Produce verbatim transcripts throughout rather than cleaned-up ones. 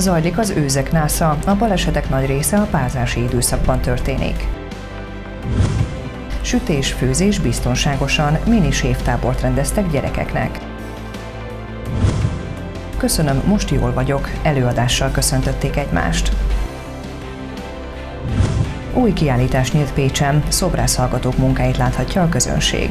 Zajlik az őzek násza, a balesetek nagy része a párzási időszakban történik. Sütés, főzés biztonságosan, mini séftábort rendeztek gyerekeknek. Köszönöm, most jól vagyok, előadással köszöntötték egymást. Új kiállítás nyílt Pécsen, szobrászhallgatók munkáit láthatja a közönség.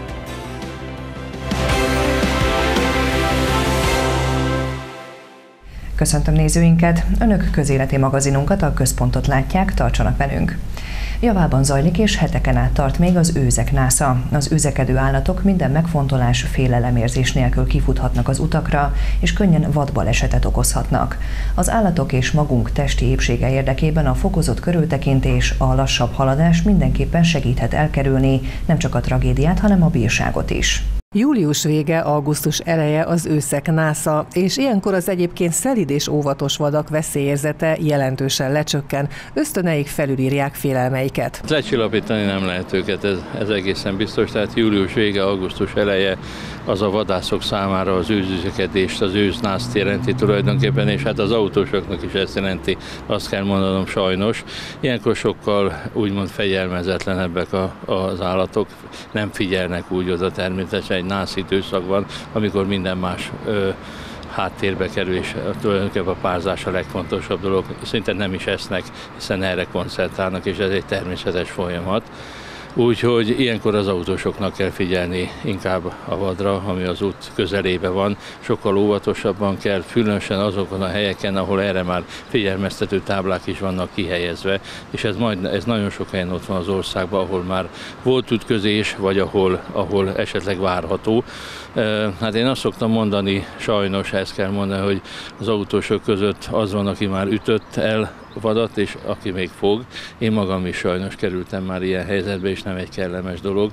Köszöntöm nézőinket! Önök közéleti magazinunkat, a Központot látják, tartsanak velünk! Javában zajlik és heteken át tart még az őzek násza. Az őzekedő állatok minden megfontolás, félelemérzés nélkül kifuthatnak az utakra, és könnyen vadbalesetet okozhatnak. Az állatok és magunk testi épsége érdekében a fokozott körültekintés, a lassabb haladás mindenképpen segíthet elkerülni nem csak a tragédiát, hanem a bírságot is. Július vége, augusztus eleje az őszek násza, és ilyenkor az egyébként szelíd és óvatos vadak veszélyérzete jelentősen lecsökken, ösztöneik felülírják félelmeiket. Lecsillapítani nem lehet őket, ez, ez egészen biztos, tehát július vége, augusztus eleje az a vadászok számára az őzüzekedést, az őznászt jelenti tulajdonképpen, és hát az autósoknak is ezt jelenti, azt kell mondanom sajnos. Ilyenkor sokkal úgymond fegyelmezetlenebbek a, az állatok, nem figyelnek úgy oda természetesen. Egy nász időszakban, amikor minden más ö, háttérbe kerül, és tulajdonképpen a párzás a legfontosabb dolog. Szinte nem is esznek, hiszen erre koncentrálnak, és ez egy természetes folyamat. Úgyhogy ilyenkor az autósoknak kell figyelni inkább a vadra, ami az út közelébe van. Sokkal óvatosabban kell, különösen azokon a helyeken, ahol erre már figyelmeztető táblák is vannak kihelyezve, és ez, majd, ez nagyon sok helyen ott van az országban, ahol már volt ütközés, vagy ahol, ahol esetleg várható. Hát én azt szoktam mondani, sajnos ezt kell mondani, hogy az autósok között az van, aki már ütött el vadat, és aki még fog. Én magam is sajnos kerültem már ilyen helyzetbe, és nem egy kellemes dolog.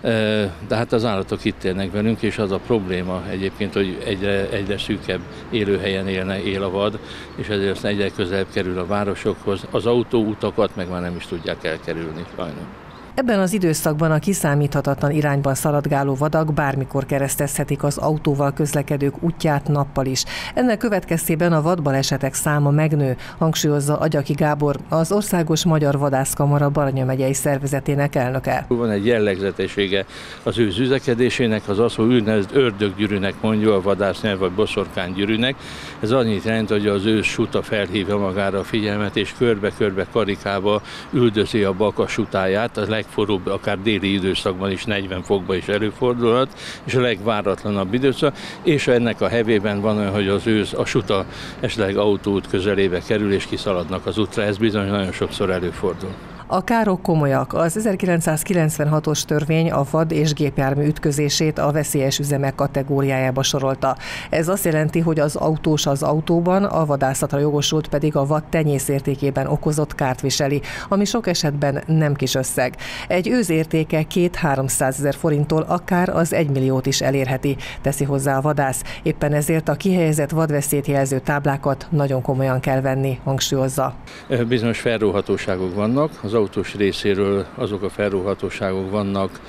De hát az állatok itt élnek velünk, és az a probléma egyébként, hogy egyre, egyre szűkebb élőhelyen élne, él a vad, és ezért egyre közelebb kerül a városokhoz. Az autóutakat meg már nem is tudják elkerülni, sajnos. Ebben az időszakban a kiszámíthatatlan irányban szaladgáló vadak bármikor keresztezhetik az autóval közlekedők útját nappal is. Ennek következtében a vadbalesetek száma megnő, hangsúlyozza Agyaki Gábor, az Országos Magyar Vadászkamara Baranya megyei szervezetének elnöke. Van egy jellegzetessége az őz üzekedésének, az az, hogy úgynevezett ördöggyűrűnek mondja a vadásznyelv, vagy boszorkánygyűrűnek. Ez annyit jelent, hogy az őz suta felhívja magára a figyelmet, és körbe-körbe karikába üldözi a baka sutáját, az legforróbb, akár déli időszakban is negyven fokban is előfordulhat, és a legváratlanabb időszak, és ennek a hevében van olyan, hogy az őz, a suta esetleg autóút közelébe kerül, és kiszaladnak az útra, ez bizony nagyon sokszor előfordul. A károk komolyak. Az ezerkilencszázkilencvenhatos törvény a vad és gépjármű ütközését a veszélyes üzemek kategóriájába sorolta. Ez azt jelenti, hogy az autós az autóban, a vadászatra jogosult pedig a vad tenyészértékében okozott kárt viseli, ami sok esetben nem kis összeg. Egy őz értéke két-háromszázezer forinttól akár az egymilliót is elérheti, teszi hozzá a vadász. Éppen ezért a kihelyezett vadveszélyt jelző táblákat nagyon komolyan kell venni, hangsúlyozza. Bizonyos felróhatóságok vannak, az autós részéről azok a felróhatóságok vannak,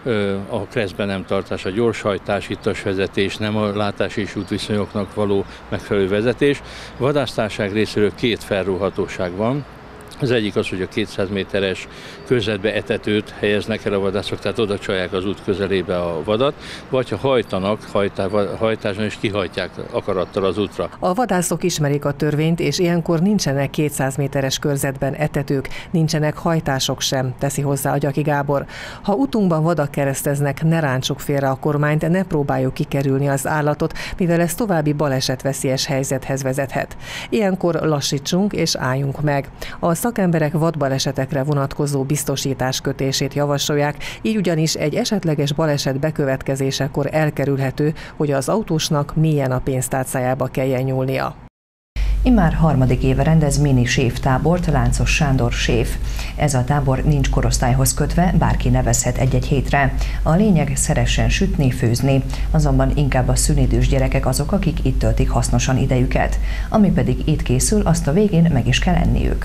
a keresztben nem tartás, a gyorshajtás, ittas vezetés, nem a látási és útviszonyoknak való megfelelő vezetés. A vadásztársaság részéről két felróhatóság van. Az egyik az, hogy a kétszáz méteres körzetbe etetőt helyeznek el a vadászok, tehát oda csalják az út közelébe a vadat, vagy ha hajtanak, hajtá, hajtáson és kihajtják akarattal az útra. A vadászok ismerik a törvényt, és ilyenkor nincsenek kétszáz méteres körzetben etetők, nincsenek hajtások sem, teszi hozzá Agyaki Gábor. Ha utunkban vadak kereszteznek, ne rántsuk félre a kormányt, ne próbáljuk kikerülni az állatot, mivel ez további balesetveszélyes helyzethez vezethet. Ilyenkor lassítsunk és álljunk meg. A szakemberek vadbalesetekre vonatkozó biztosítás kötését javasolják, így ugyanis egy esetleges baleset bekövetkezésekor elkerülhető, hogy az autósnak mélyen a pénztárcájába kelljen nyúlnia. Immár harmadik éve rendez mini séftábort Láncos Sándor séf. Ez a tábor nincs korosztályhoz kötve, bárki nevezhet egy-egy hétre. A lényeg szeressen sütni, főzni, azonban inkább a szünidős gyerekek azok, akik itt töltik hasznosan idejüket. Ami pedig itt készül, azt a végén meg is kell enniük.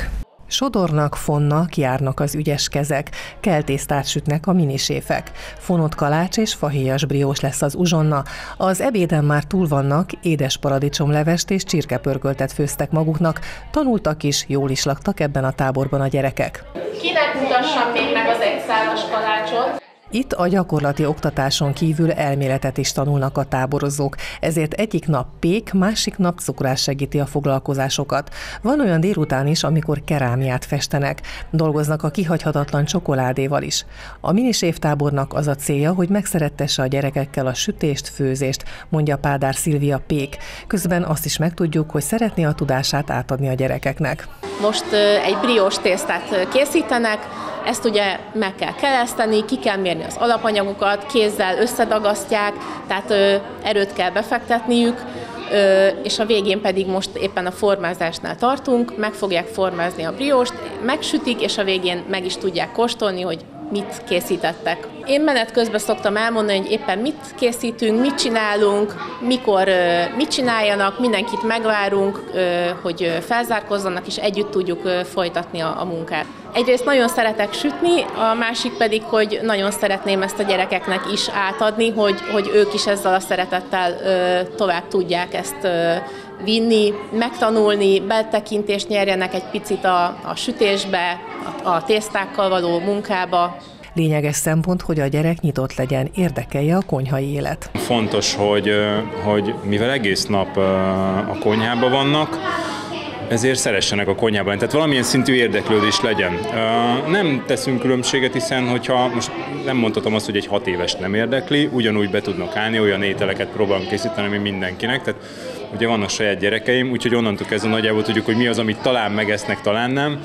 Sodornak, fonnak, járnak az ügyes kezek, keltésztát sütnek a miniséfek. Fonott kalács és fahéjas briós lesz az uzsonna. Az ebéden már túl vannak, édes paradicsomlevest és csirkepörköltet főztek maguknak, tanultak is, jól is laktak ebben a táborban a gyerekek. Kinek mutassam még meg az egyszálas kalácsot? Itt a gyakorlati oktatáson kívül elméletet is tanulnak a táborozók, ezért egyik nap pék, másik nap cukrás segíti a foglalkozásokat. Van olyan délután is, amikor kerámiát festenek, dolgoznak a kihagyhatatlan csokoládéval is. A minisévtábornak az a célja, hogy megszerettesse a gyerekekkel a sütést, főzést, mondja Pádár Szilvia pék. Közben azt is megtudjuk, hogy szeretné a tudását átadni a gyerekeknek. Most egy briós tésztát készítenek, ezt ugye meg kell keleszteni, ki kell mérni az alapanyagokat, kézzel összedagasztják, tehát ö, erőt kell befektetniük, ö, és a végén pedig most éppen a formázásnál tartunk, meg fogják formázni a brióst, megsütik, és a végén meg is tudják kóstolni, hogy mit készítettek. Én menet közben szoktam elmondani, hogy éppen mit készítünk, mit csinálunk, mikor mit csináljanak, mindenkit megvárunk, hogy felzárkozzanak, és együtt tudjuk folytatni a munkát. Egyrészt nagyon szeretek sütni, a másik pedig, hogy nagyon szeretném ezt a gyerekeknek is átadni, hogy, hogy ők is ezzel a szeretettel tovább tudják ezt vinni, megtanulni, betekintést nyerjenek egy picit a, a sütésbe, a, a tésztákkal való munkába. Lényeges szempont, hogy a gyerek nyitott legyen, érdekelje a konyhai élet. Fontos, hogy, hogy mivel egész nap a konyhában vannak, ezért szeressenek a konyhában, tehát valamilyen szintű érdeklődés legyen. Nem teszünk különbséget, hiszen hogyha most nem mondhatom azt, hogy egy hat éves nem érdekli, ugyanúgy be tudnak állni, olyan ételeket próbálunk készíteni, mint mindenkinek. Tehát ugye vannak saját gyerekeim, úgyhogy onnantól kezdve nagyjából tudjuk, hogy mi az, amit talán megesznek, talán nem.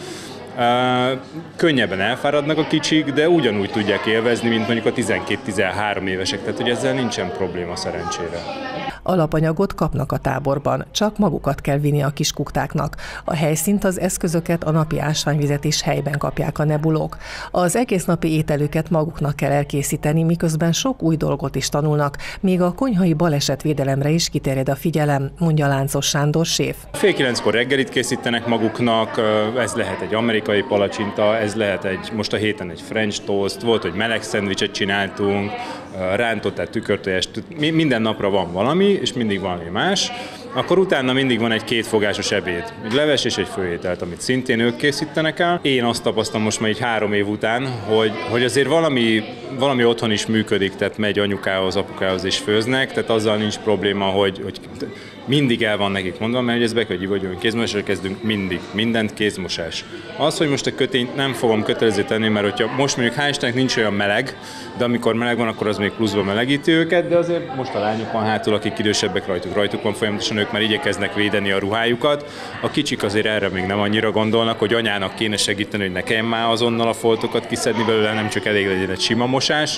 Uh, könnyebben elfáradnak a kicsik, de ugyanúgy tudják élvezni, mint mondjuk a tizenkét-tizenhárom évesek, tehát hogy ezzel nincsen probléma szerencsére. Alapanyagot kapnak a táborban, csak magukat kell vinni a kiskuktáknak. A helyszínt, az eszközöket, a napi ásványvizet is helyben kapják a nebulók. Az egész napi ételüket maguknak kell elkészíteni, miközben sok új dolgot is tanulnak, még a konyhai balesetvédelemre is kiterjed a figyelem, mondja Láncos Sándor séf. Fél kilenckor reggelit készítenek maguknak, ez lehet egy amerikai palacsinta, ez lehet egy, most a héten egy french toast, volt, hogy meleg szendvicset csináltunk, rántott, tehát tükörtojást, minden napra van valami, és mindig valami más, akkor utána mindig van egy kétfogásos ebéd, egy leves és egy főételt, amit szintén ők készítenek el. Én azt tapasztalom most már így három év után, hogy, hogy azért valami, valami otthon is működik, tehát megy anyukához, apukához is főznek, tehát azzal nincs probléma, hogy, hogy mindig el van nekik mondva, mert ez Bekögyi vagyunk, kézmosásra kezdünk mindig, mindent kézmosás. Az, hogy most a kötényt nem fogom kötelező tenni, mert hogyha most mondjuk hál' Istennek nincs olyan meleg, de amikor meleg van, akkor az még pluszban melegíti őket, de azért most a lányok van hátul, akik idősebbek rajtuk, rajtuk van folyamatosan, ők már igyekeznek védeni a ruhájukat. A kicsik azért erre még nem annyira gondolnak, hogy anyának kéne segíteni, hogy ne kelljen már azonnal a foltokat kiszedni belőle, nem csak elég legyen egy sima mosás.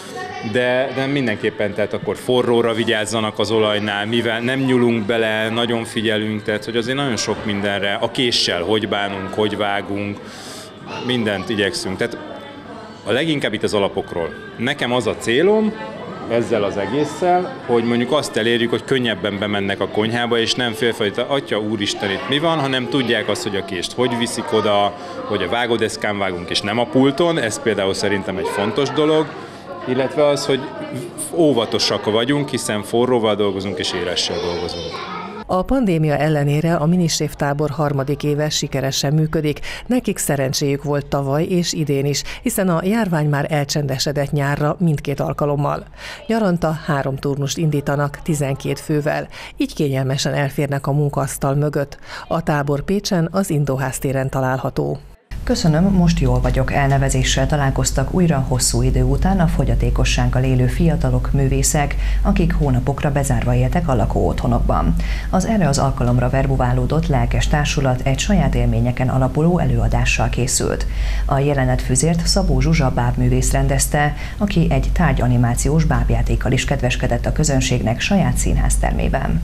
De, de mindenképpen, tehát akkor forróra vigyázzanak az olajnál, mivel nem nyúlunk bele, nagyon figyelünk, tehát hogy azért nagyon sok mindenre, a késsel hogy bánunk, hogy vágunk, mindent igyekszünk. Tehát a leginkább itt az alapokról. Nekem az a célom ezzel az egésszel, hogy mondjuk azt elérjük, hogy könnyebben bemennek a konyhába, és nem félfajta, atya úristen, itt mi van, hanem tudják azt, hogy a kést hogy viszik oda, hogy a vágódeszkán vágunk, és nem a pulton, ez például szerintem egy fontos dolog, illetve az, hogy óvatosak vagyunk, hiszen forróval dolgozunk és élessel dolgozunk. A pandémia ellenére a minisévtábor harmadik éve sikeresen működik. Nekik szerencséjük volt tavaly és idén is, hiszen a járvány már elcsendesedett nyárra mindkét alkalommal. Nyaranta három turnust indítanak tizenkét fővel, így kényelmesen elférnek a munkaasztal mögött. A tábor Pécsen, az Indóház téren található. Köszönöm, most jól vagyok elnevezéssel találkoztak újra hosszú idő után a fogyatékossággal élő fiatalok, művészek, akik hónapokra bezárva éltek a lakóotthonokban. Az erre az alkalomra verbuválódott lelkes társulat egy saját élményeken alapuló előadással készült. A jelenetfüzért Szabó Zsuzsa bábművész rendezte, aki egy tárgyanimációs bábjátékkal is kedveskedett a közönségnek saját színháztermében.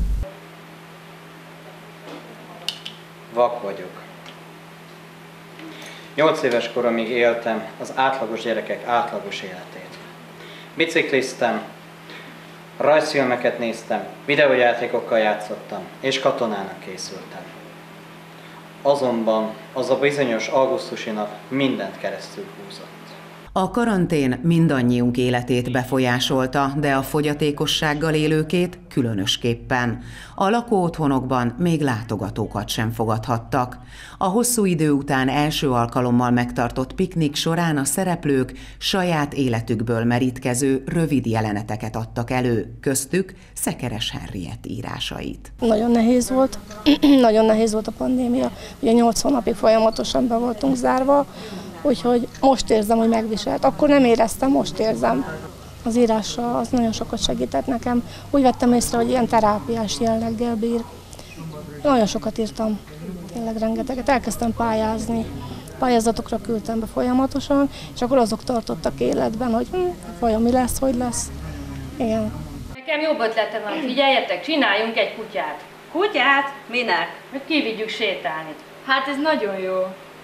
Vak vagyok. Nyolc éves koromig éltem az átlagos gyerekek átlagos életét. Bicikliztem, rajzfilmeket néztem, videójátékokkal játszottam, és katonának készültem. azonban az a bizonyos augusztusi nap mindent keresztül húzott. A karantén mindannyiunk életét befolyásolta, de a fogyatékossággal élőkét különösképpen. A lakóotthonokban még látogatókat sem fogadhattak. A hosszú idő után első alkalommal megtartott piknik során a szereplők saját életükből merítkező rövid jeleneteket adtak elő, köztük Szekeres Henriett írásait. Nagyon nehéz volt, nagyon nehéz volt a pandémia. Ugye nyolc hónapig folyamatosan be voltunk zárva, úgyhogy most érzem, hogy megviselt. Akkor nem éreztem, most érzem. Az írása az nagyon sokat segített nekem. Úgy vettem észre, hogy ilyen terápiás jelleggel bír. Nagyon sokat írtam, tényleg rengeteget. Elkezdtem pályázni. Pályázatokra küldtem be folyamatosan, és akkor azok tartottak életben, hogy hm, vajon mi lesz, hogy lesz. Igen. Nekem jobb ötletem van, figyeljetek, csináljunk egy kutyát. Kutyát? Minek? Hogy kivigyük sétálni. Hát ez nagyon jó.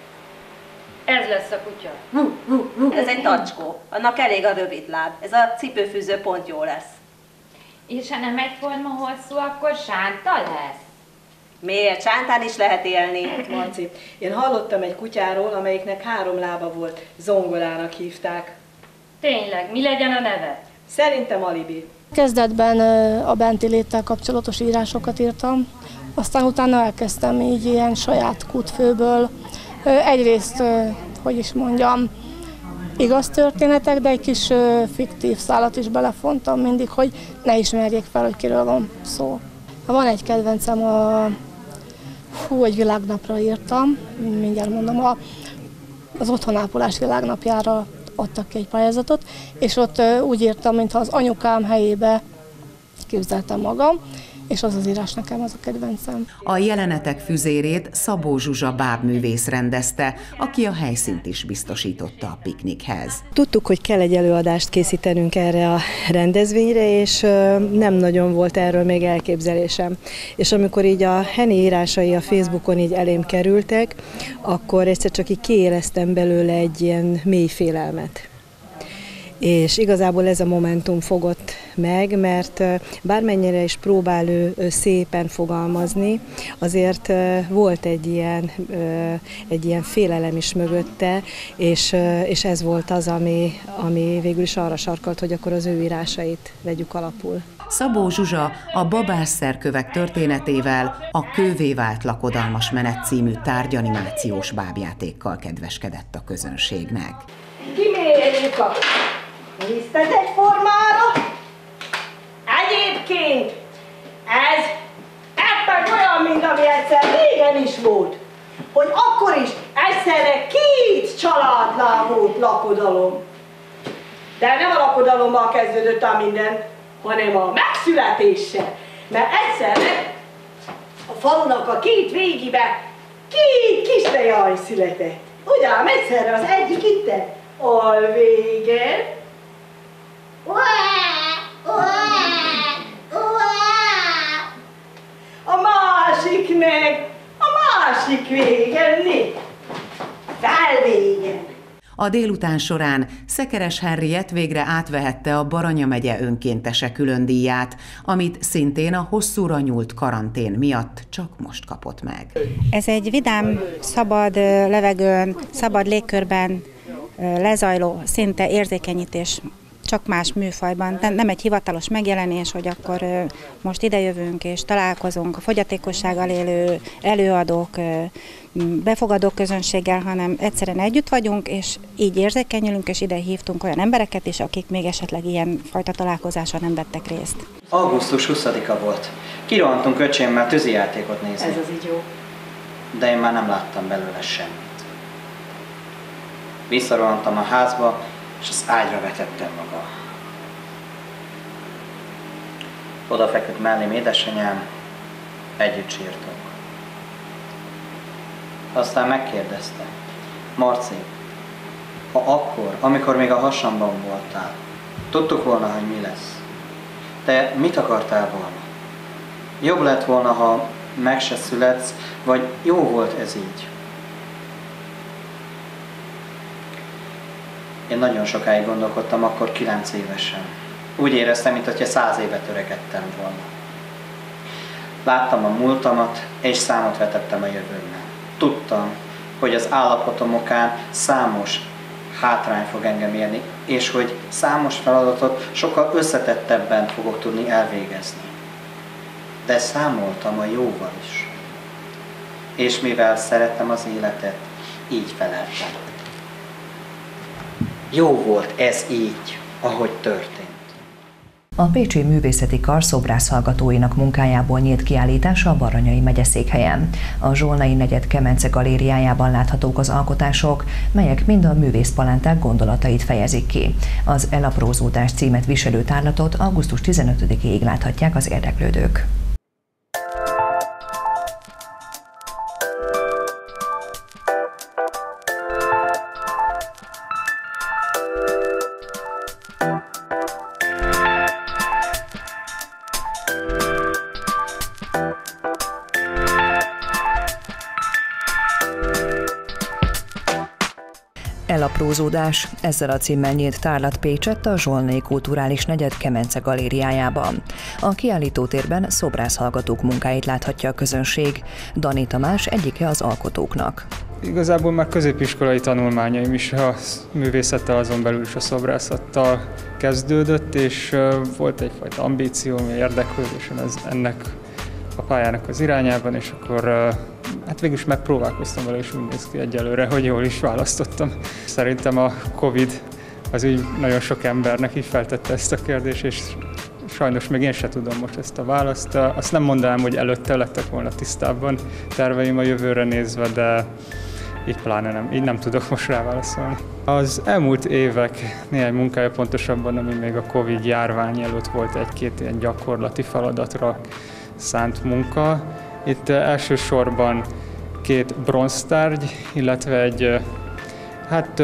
Ez lesz a kutya. Ez egy tacskó, annak elég a rövid láb. Ez a cipőfűző pont jó lesz. És ha nem egyforma hosszú, akkor sánta lesz? Miért? Sántán is lehet élni. Marci, én hallottam egy kutyáról, amelyiknek három lába volt, zongorának hívták. Tényleg, mi legyen a neve? Szerintem Alibi. Kezdetben a benti léttel kapcsolatos írásokat írtam, aztán utána elkezdtem így ilyen saját kútfőből. Egyrészt, hogy is mondjam, igaz történetek, de egy kis fiktív szálat is belefontam mindig, hogy ne ismerjék fel, hogy kiről van szó. Van egy kedvencem, a, hú, egy világnapra írtam, mindjárt mondom, a, az otthonápolás világnapjára adtak ki egy pályázatot, és ott úgy írtam, mintha az anyukám helyébe képzeltem magam, és az az írás nekem az a kedvencem. A jelenetek füzérét Szabó Zsuzsa bábművész rendezte, aki a helyszínt is biztosította a piknikhez. Tudtuk, hogy kell egy előadást készítenünk erre a rendezvényre, és nem nagyon volt erről még elképzelésem. És amikor így a Henny írásai a Facebookon így elém kerültek, akkor egyszer csak így kiéreztem belőle egy ilyen mély félelmet. És igazából ez a momentum fogott meg, mert bármennyire is próbál ő szépen fogalmazni, azért volt egy ilyen, egy ilyen félelem is mögötte, és, és ez volt az, ami, ami végül is arra sarkalt, hogy akkor az ő írásait vegyük alapul. Szabó Zsuzsa a babásszerkövek történetével a Kővé vált lakodalmas menet című tárgyanimációs bábjátékkal kedveskedett a közönségnek. Kimérjük a lisztet egy formára. Egyébként ez ebben olyan, mint ami egyszer régen is volt, hogy akkor is egyszerre két családnál volt lakodalom. De nem a lakodalommal kezdődött a minden, hanem a megszületéssel. Mert egyszerre a falunak a két végibe két kislejány született. Ugyan egyszerre az egyik itten alvégen, a másik meg a másik végen, né? Felvégen. A délután során Szekeres Henriett végre átvehette a Baranya megye önkéntese különdíját, amit szintén a hosszúra nyúlt karantén miatt csak most kapott meg. Ez egy vidám, szabad levegőn, szabad légkörben lezajló, szinte érzékenyítés, csak más műfajban. Nem egy hivatalos megjelenés, hogy akkor most idejövünk és találkozunk a fogyatékossággal élő előadók, befogadó közönséggel, hanem egyszerűen együtt vagyunk, és így érzékenyülünk, és ide hívtunk olyan embereket is, akik még esetleg ilyen fajta találkozáson nem vettek részt. augusztus huszadika volt. Kirohantunk öcsémmel tűzijátékot nézni. Ez az így jó. De én már nem láttam belőle semmit. Visszarohantam a házba, és az ágyra vetettem magam. Odafeküdt mellém édesanyám, együtt sírtunk. Aztán megkérdezte, Marci, ha akkor, amikor még a hasamban voltál, tudtuk volna, hogy mi lesz. Te mit akartál volna? Jobb lett volna, ha meg se születsz, vagy jó volt ez így? Én nagyon sokáig gondolkodtam, akkor kilenc évesen. Úgy éreztem, mintha száz évet öregedtem volna. Láttam a múltamat, és számot vetettem a jövőmmel. Tudtam, hogy az állapotom okán számos hátrány fog engem érni, és hogy számos feladatot sokkal összetettebben fogok tudni elvégezni. De számoltam a jóval is. És mivel szeretem az életet, így feleltem. Jó volt ez így, ahogy történt. A Pécsi Művészeti Kar szobrász hallgatóinak munkájából nyílt kiállítása a Baranyai megyeszékhelyen. A Zsolnai negyed Kemence galériájában láthatók az alkotások, melyek mind a művészpalánták gondolatait fejezik ki. Az Elaprózódás címet viselő tárlatot augusztus tizenötödikéig láthatják az érdeklődők. Elaprózódás, ezzel a címmel nyílt tárlat Pécsett a Zsolnai Kulturális Negyed Kemence galériájában. A kiállítótérben szobrászhallgatók munkáit láthatja a közönség. Dani Tamás egyike az alkotóknak. Igazából már középiskolai tanulmányaim is a művészettel, azon belül is a szobrászattal kezdődött, és volt egyfajta ambícióm, érdeklődésem ez, ennek a pályának az irányában, és akkor hát végül is megpróbálkoztam vele, és úgy néz ki egyelőre, hogy jól is választottam. Szerintem a Covid az úgy nagyon sok embernek így feltette ezt a kérdést, és sajnos még én sem tudom most ezt a választ. Azt nem mondanám, hogy előtte lettek volna tisztában terveim a jövőre nézve, de így pláne nem, így nem tudok most rá válaszolni. Az elmúlt évek néhány munkája pontosabban, ami még a Covid járvány előtt volt egy-két ilyen gyakorlati feladatra szánt munka. Itt elsősorban két bronztárgy, illetve egy hát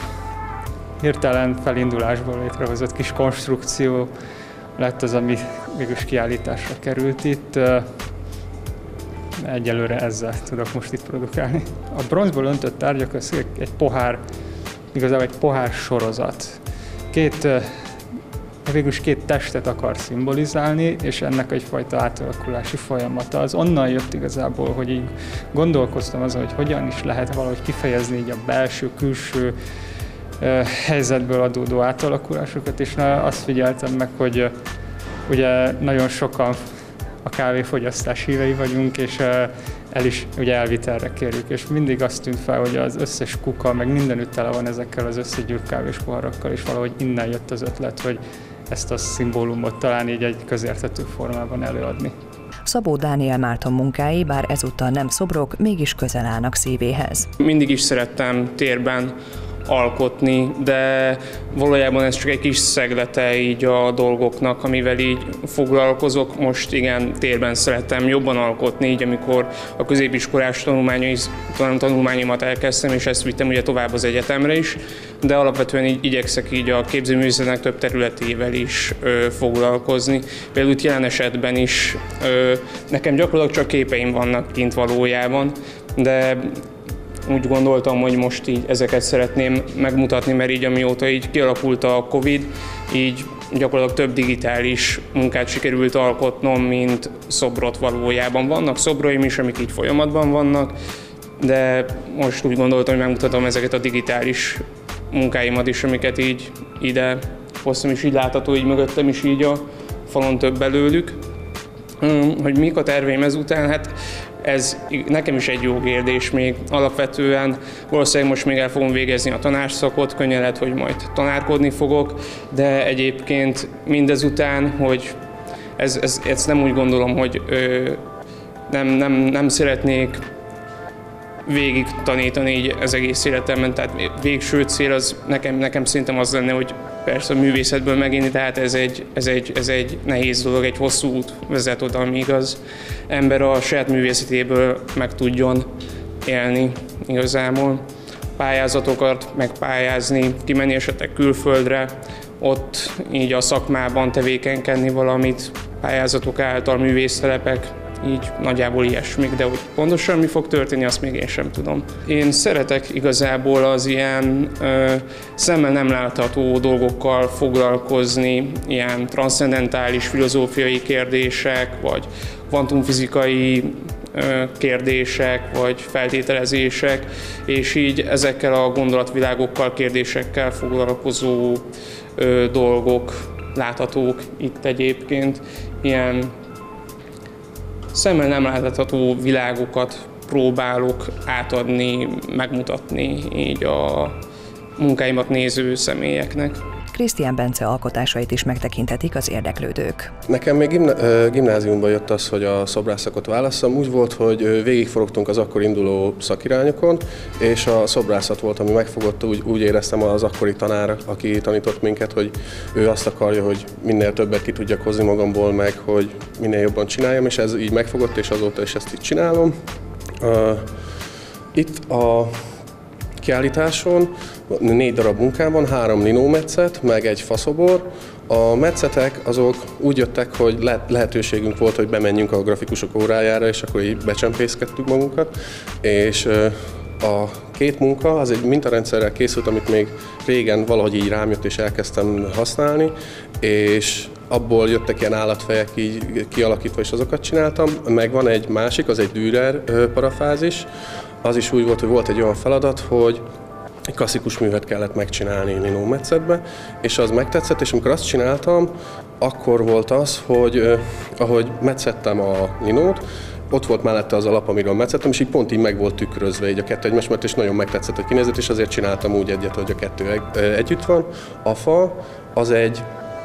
hirtelen felindulásból létrehozott kis konstrukció lett az, ami mégis kiállításra került itt. Egyelőre ezzel tudok most itt produkálni. A bronzból öntött tárgyak az egy pohár, igazából egy pohár sorozat. Két végülis két testet akar szimbolizálni, és ennek egyfajta átalakulási folyamata. Az onnan jött igazából, hogy így gondolkoztam azon, hogy hogyan is lehet valahogy kifejezni így a belső-külső uh, helyzetből adódó átalakulásokat, és na, azt figyeltem meg, hogy uh, ugye nagyon sokan a kávéfogyasztás hívei vagyunk, és uh, el is ugye elvitelre kérjük, és mindig azt tűnt fel, hogy az összes kuka, meg mindenütt tele van ezekkel az összegyűrt kávés poharakkal, és valahogy innen jött az ötlet, hogy ezt a szimbólumot talán így egy közérthető formában előadni. Szabó Dániel Márton munkái, bár ezúttal nem szobrok, mégis közel állnak szívéhez. Mindig is szerettem térben alkotni, de valójában ez csak egy kis szeglete így a dolgoknak, amivel így foglalkozok. Most igen, térben szeretem jobban alkotni, így amikor a középiskolás tanulmányomat elkezdtem, és ezt vittem ugye tovább az egyetemre is, de alapvetően így igyekszek így a képzőművészetnek több területével is ö, foglalkozni. Például itt jelen esetben is ö, nekem gyakorlatilag csak képeim vannak kint valójában, de úgy gondoltam, hogy most így ezeket szeretném megmutatni, mert így amióta így kialakult a Covid, így gyakorlatilag több digitális munkát sikerült alkotnom, mint szobrot valójában. Vannak szobraim is, amik így folyamatban vannak, de most úgy gondoltam, hogy megmutatom ezeket a digitális munkáimat is, amiket így ide hoztam, és így látható, így mögöttem is így a falon több belőlük. Hogy mik a terveim ezután, hát ez nekem is egy jó kérdés még. Alapvetően valószínűleg most még el fogom végezni a tanárszakot, könnyen lehet, hogy majd tanárkodni fogok, de egyébként mindezután, hogy ez, ez, ezt nem úgy gondolom, hogy ö, nem, nem, nem szeretnék végig tanítani így az egész életemben, tehát végső cél az nekem, nekem szerintem az lenne, hogy persze a művészetből megélni, tehát ez egy, ez, egy, ez egy nehéz dolog, egy hosszú út vezet oda, amíg az ember a saját művészetéből meg tudjon élni igazából. Pályázatokat megpályázni, kimenni esetleg külföldre, ott így a szakmában tevékenykedni valamit, pályázatok által, művésztelepek, így nagyjából ilyesmik, de hogy pontosan mi fog történni, azt még én sem tudom. Én szeretek igazából az ilyen ö, szemmel nem látható dolgokkal foglalkozni, ilyen transzcendentális filozófiai kérdések, vagy kvantumfizikai kérdések vagy feltételezések, és így ezekkel a gondolatvilágokkal, kérdésekkel foglalkozó dolgok láthatók itt egyébként. Ilyen szemmel nem látható világokat próbálok átadni, megmutatni így a munkáimat néző személyeknek. Krisztián Bence alkotásait is megtekinthetik az érdeklődők. Nekem még gimna- gimnáziumban jött az, hogy a szobrászakot válasszam. Úgy volt, hogy végigforogtunk az akkor induló szakirányokon, és a szobrászat volt, ami megfogott, úgy, úgy éreztem az akkori tanár, aki tanított minket, hogy ő azt akarja, hogy minél többet ki tudjak hozni magamból, meg hogy minél jobban csináljam, és ez így megfogott, és azóta is ezt így csinálom. Itt a kiállításon négy darab munkám van, három linómetszet, meg egy faszobor. A metszetek azok úgy jöttek, hogy lehetőségünk volt, hogy bemenjünk a grafikusok órájára, és akkor így becsempészkedtük magunkat. És a két munka az egy mintarendszerrel készült, amit még régen valahogy így rám jött, és elkezdtem használni, és abból jöttek ilyen állatfejek így kialakítva, és azokat csináltam. Meg van egy másik, az egy Dürer parafázis. Az is úgy volt, hogy volt egy olyan feladat, hogy egy klasszikus művet kellett megcsinálni linómetszetbe, és az megtetszett, és amikor azt csináltam, akkor volt az, hogy eh, ahogy metszettem a linót, ott volt mellette az alap, amiről metszettem, és így pont így meg volt tükrözve így a kettő egymás mellett, és nagyon megtetszett a kinézet, és azért csináltam úgy egyet, hogy a kettő együtt van. A fa az egy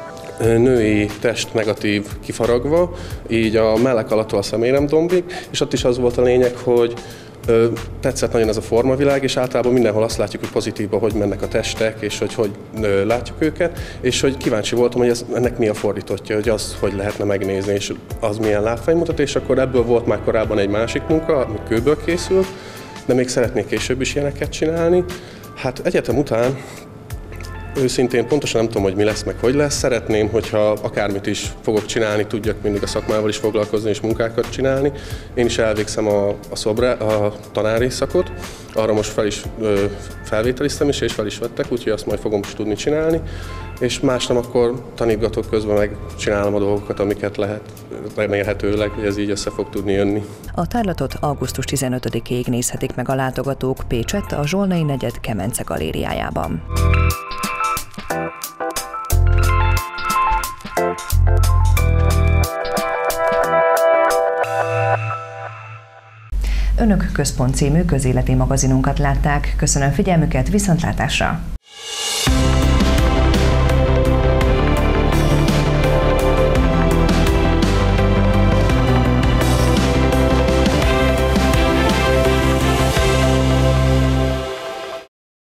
női test negatív kifaragva, így a mellek alattól a szeméremdombig, és ott is az volt a lényeg, hogy Ö, tetszett nagyon ez a formavilág, és általában mindenhol azt látjuk, hogy pozitívban, hogy mennek a testek, és hogy hogy ö, látjuk őket, és hogy kíváncsi voltam, hogy ez, ennek mi a fordítottja, hogy az hogy lehetne megnézni, és az milyen látvány mutat, és akkor ebből volt már korábban egy másik munka, ami kőből készült, de még szeretnék később is ilyeneket csinálni. Hát egyetem után őszintén pontosan nem tudom, hogy mi lesz, meg hogy lesz. Szeretném, hogyha akármit is fogok csinálni, tudjak mindig a szakmával is foglalkozni és munkákat csinálni. Én is elvégzem a, a, szobrá, a tanári szakot, arra most fel is ö, felvételiztem is, és fel is vettek, úgyhogy azt majd fogom is tudni csinálni. És más nem, akkor tanítgatok közben, meg csinálom a dolgokat, amiket lehet, remélhetőleg, hogy ez így össze fog tudni jönni. A tárlatot augusztus tizenötödikéig nézhetik meg a látogatók Pécsett, a Zsolnai negyed Kemence galériájában. Önök Központ című közéleti magazinunkat látták. Köszönöm figyelmüket, viszontlátásra!